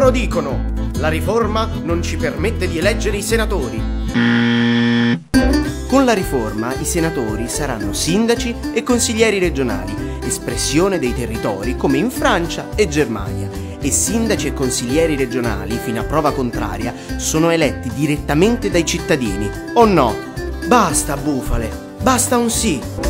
Loro dicono: la riforma non ci permette di eleggere i senatori. Con la riforma i senatori saranno sindaci e consiglieri regionali, espressione dei territori come in Francia e Germania. E sindaci e consiglieri regionali, fino a prova contraria, sono eletti direttamente dai cittadini. O no? Basta bufale, basta un sì!